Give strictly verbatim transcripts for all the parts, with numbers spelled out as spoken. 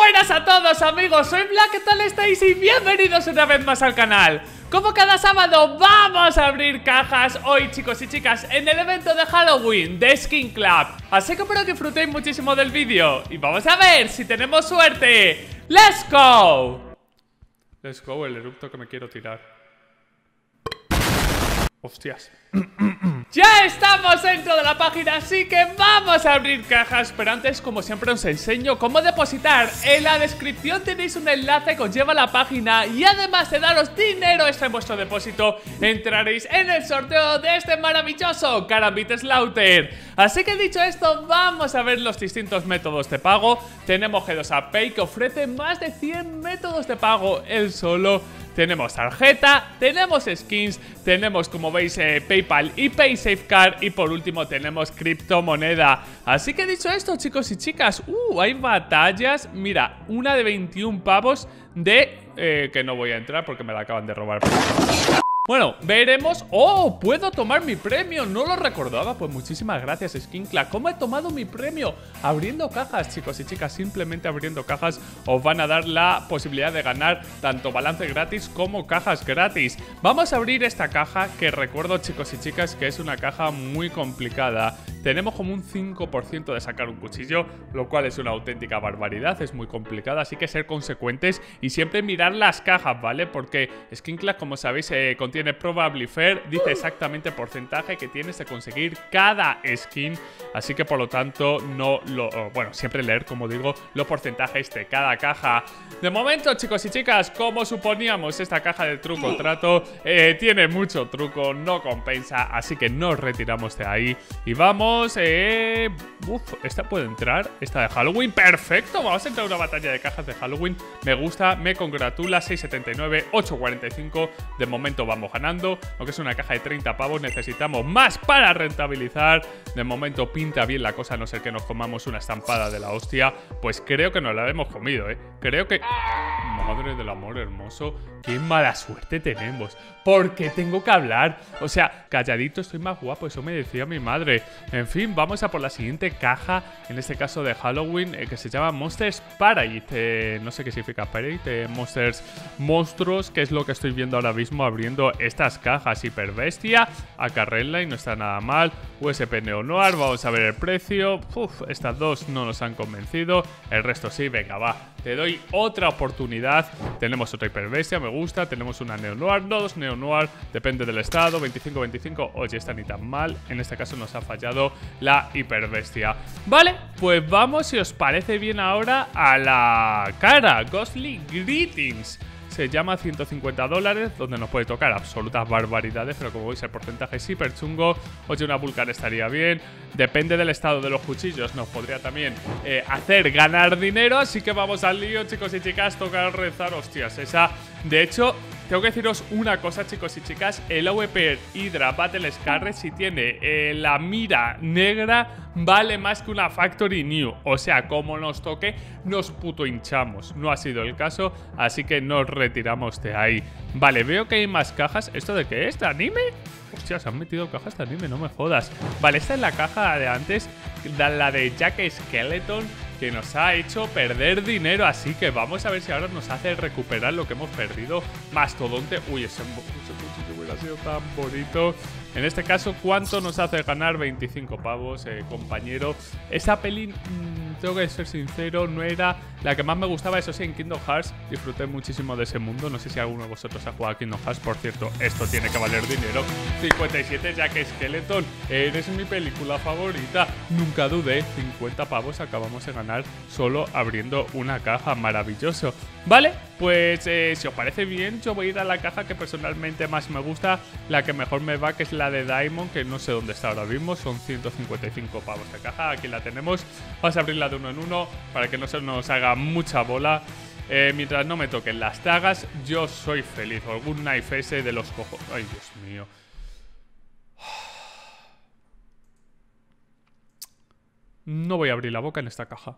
buenas a todos amigos, soy Black, ¿qué tal estáis? Y bienvenidos una vez más al canal. Como cada sábado vamos a abrir cajas hoy, chicos y chicas, en el evento de Halloween de Skin Club. Así que espero que disfrutéis muchísimo del vídeo y vamos a ver si tenemos suerte. ¡Let's go! Let's go, el erupto que me quiero tirar. Hostias. Ya estamos dentro de la página, así que vamos a abrir cajas. Pero antes, como siempre, os enseño cómo depositar. En la descripción tenéis un enlace que os lleva a la página. Y además de daros dinero extra en vuestro depósito, entraréis en el sorteo de este maravilloso Karambit Slaughter. Así que dicho esto, vamos a ver los distintos métodos de pago. Tenemos G dos A Pay, que ofrece más de cien métodos de pago él solo. Tenemos tarjeta, tenemos skins, tenemos, como veis, eh, PayPal y PaySafeCard. Y por último tenemos criptomoneda. Así que dicho esto, chicos y chicas, uh, hay batallas. Mira, una de veintiún pavos de... Eh, que no voy a entrar porque me la acaban de robar. Bueno, veremos. ¡Oh! Puedo tomar mi premio. No lo recordaba. Pues muchísimas gracias, Skincla. ¿Cómo he tomado mi premio? Abriendo cajas, chicos y chicas. Simplemente abriendo cajas os van a dar la posibilidad de ganar tanto balance gratis como cajas gratis. Vamos a abrir esta caja que recuerdo, chicos y chicas, que es una caja muy complicada. Tenemos como un cinco por ciento de sacar un cuchillo, lo cual es una auténtica barbaridad. Es muy complicada, así que ser consecuentes y siempre mirar las cajas, ¿vale? Porque Skincla, como sabéis, eh, tiene Probably Fair, dice exactamente el porcentaje que tienes de conseguir cada skin, así que por lo tanto no lo... Bueno, siempre leer, como digo, los porcentajes de cada caja. De momento, chicos y chicas, como suponíamos, esta caja de truco trato eh, tiene mucho truco, no compensa, así que nos retiramos de ahí y vamos... Eh... Uf, esta puede entrar, esta de Halloween, perfecto, vamos a entrar a una batalla de cajas de Halloween, me gusta, me congratula, seis setenta y nueve, ocho cuarenta y cinco, de momento vamos ganando, aunque es una caja de treinta pavos, necesitamos más para rentabilizar. De momento pinta bien la cosa, a no ser que nos comamos una estampada de la hostia. Pues creo que nos la hemos comido, eh creo que... Madre del amor hermoso, qué mala suerte tenemos. Porque tengo que hablar, o sea, calladito estoy más guapo, eso me decía mi madre. En fin, vamos a por la siguiente caja, en este caso de Halloween, eh, que se llama Monsters Parade. eh, No sé qué significa Parade, eh, Monsters Monstruos, que es lo que estoy viendo ahora mismo abriendo estas cajas. Hiperbestia, Acarrella y no está nada mal. U S P Neo Noir, vamos a ver el precio. Uf, estas dos no nos han convencido, el resto sí, venga va, te doy otra oportunidad. Tenemos otra hiperbestia, me gusta. Tenemos una Neo Noir, no, dos Neo Noir, depende del estado, veinticinco veinticinco. Oye, está ni tan mal, en este caso nos ha fallado la hiperbestia. Vale, pues vamos, si os parece bien, ahora a la cara. Ghostly Greetings se llama, ciento cincuenta dólares, donde nos puede tocar absolutas barbaridades, pero como veis el porcentaje es hiper chungo. Oye, una Vulcan estaría bien. Depende del estado de los cuchillos, nos podría también eh, hacer ganar dinero. Así que vamos al lío, chicos y chicas, toca rezar. Hostias, esa... De hecho, tengo que deciros una cosa, chicos y chicas. El A W P Hydra Battle Scarlet, si tiene eh, la mira negra, vale más que una Factory New. O sea, como nos toque, nos puto hinchamos. No ha sido el caso, así que nos retiramos de ahí. Vale, veo que hay más cajas. ¿Esto de qué es? ¿De anime? Hostia, se han metido cajas de anime, no me jodas. Vale, esta es la caja de antes, la de Jack Skeleton, que nos ha hecho perder dinero. Así que vamos a ver si ahora nos hace recuperar lo que hemos perdido. Mastodonte. Uy, ese, ese cuchillo hubiera sido tan bonito. En este caso, ¿cuánto nos hace ganar? veinticinco pavos, eh, compañero. Esa peli, mmm, tengo que ser sincero, no era la que más me gustaba. Eso sí, en Kingdom Hearts disfruté muchísimo de ese mundo. No sé si alguno de vosotros ha jugado a Kingdom Hearts. Por cierto, esto tiene que valer dinero. cincuenta y siete, Jack Skeleton, eres mi película favorita. Nunca dudé, cincuenta pavos acabamos de ganar solo abriendo una caja. Maravilloso. Vale, pues eh, si os parece bien, yo voy a ir a la caja que personalmente más me gusta, la que mejor me va, que es la de Diamond, que no sé dónde está ahora mismo. Son ciento cincuenta y cinco pavos de caja. Aquí la tenemos. Vamos a abrirla de uno en uno para que no se nos haga mucha bola. Eh, mientras no me toquen las dagas, yo soy feliz. O algún knife ese de los cojos. Ay, Dios mío. No voy a abrir la boca en esta caja.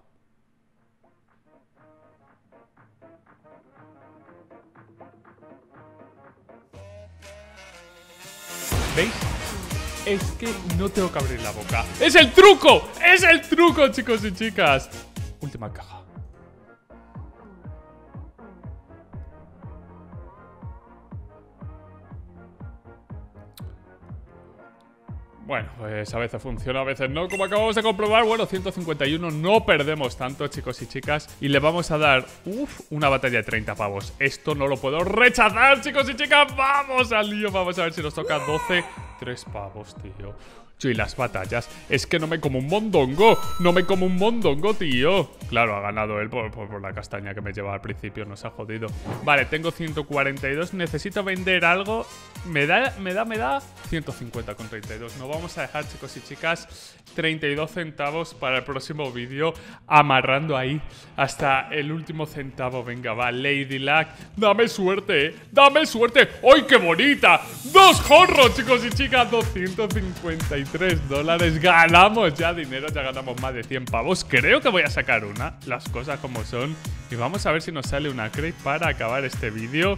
¿Veis? Es que no tengo que abrir la boca. ¡Es el truco! ¡Es el truco, chicos y chicas! Última caja. Bueno, pues a veces funciona, a veces no. Como acabamos de comprobar, bueno, ciento cincuenta y uno, no perdemos tanto, chicos y chicas. Y le vamos a dar, uff, una batalla de treinta pavos. Esto no lo puedo rechazar, chicos y chicas. Vamos al lío, vamos a ver si nos toca doce. Tres pavos, tío. Yo, y las batallas, es que no me como un mondongo. No me como un mondongo, tío. Claro, ha ganado él por, por, por la castaña que me llevaba al principio. Nos ha jodido. Vale, tengo ciento cuarenta y dos. Necesito vender algo. Me da, me da, me da ciento cincuenta con treinta y dos. No vamos a dejar, chicos y chicas, treinta y dos centavos para el próximo vídeo. Amarrando ahí hasta el último centavo. Venga, va, Lady Luck. Dame suerte, eh. Dame suerte. ¡Ay, qué bonita! ¡Dos jorros, chicos y chicas! doscientos cincuenta y tres dólares. Ganamos ya dinero, ya ganamos más de cien pavos. Creo que voy a sacar una, las cosas como son. Y vamos a ver si nos sale una crate para acabar este vídeo.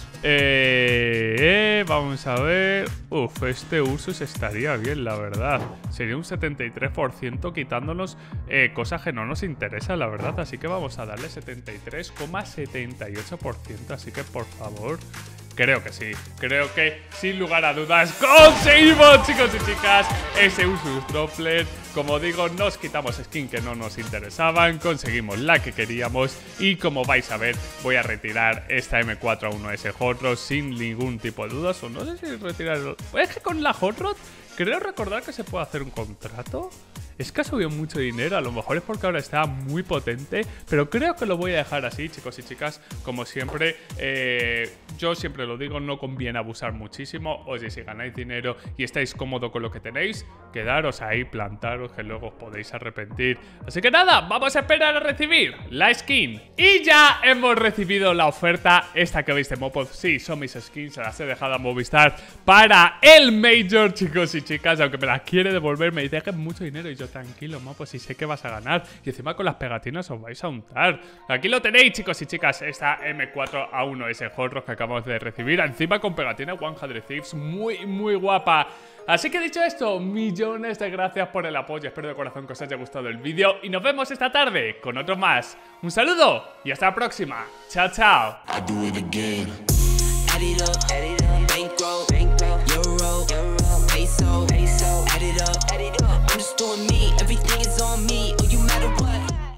Eh, eh, vamos a ver. Uf, este Ursus estaría bien, la verdad. Sería un setenta y tres por ciento quitándonos eh, cosas que no nos interesan, la verdad. Así que vamos a darle setenta y tres coma setenta y ocho por ciento. Así que, por favor, creo que sí, creo que sin lugar a dudas conseguimos, chicos y chicas, ese Ursus Droplet. Como digo, nos quitamos skin que no nos interesaban, conseguimos la que queríamos y como vais a ver, voy a retirar esta M cuatro A uno S Hot Rod sin ningún tipo de dudas. O no sé si retirarlo. Es que con la Hot Rod creo recordar que se puede hacer un contrato. Es que ha subido mucho dinero, a lo mejor es porque ahora está muy potente, pero creo que lo voy a dejar así, chicos y chicas. Como siempre, eh, yo siempre lo digo, no conviene abusar muchísimo. Oye, si ganáis dinero y estáis cómodos con lo que tenéis, quedaros ahí, plantaros, que luego os podéis arrepentir. Así que nada, vamos a esperar a recibir la skin. Y ya hemos recibido la oferta, esta que veis de Mopod. Sí, son mis skins, se las he dejado a Movistar para el Major, chicos y chicas. Aunque me las quiere devolver, me dice que es mucho dinero y yo, tranquilo, Mopo, si sé que vas a ganar. Y encima con las pegatinas os vais a untar. Aquí lo tenéis, chicos y chicas, esta M cuatro A uno S Hot Rod que acabamos de recibir. Encima con pegatina cien Thieves, muy, muy guapa. Así que dicho esto, millones de gracias por el apoyo. Espero de corazón que os haya gustado el vídeo y nos vemos esta tarde con otro más. Un saludo y hasta la próxima. Chao, chao.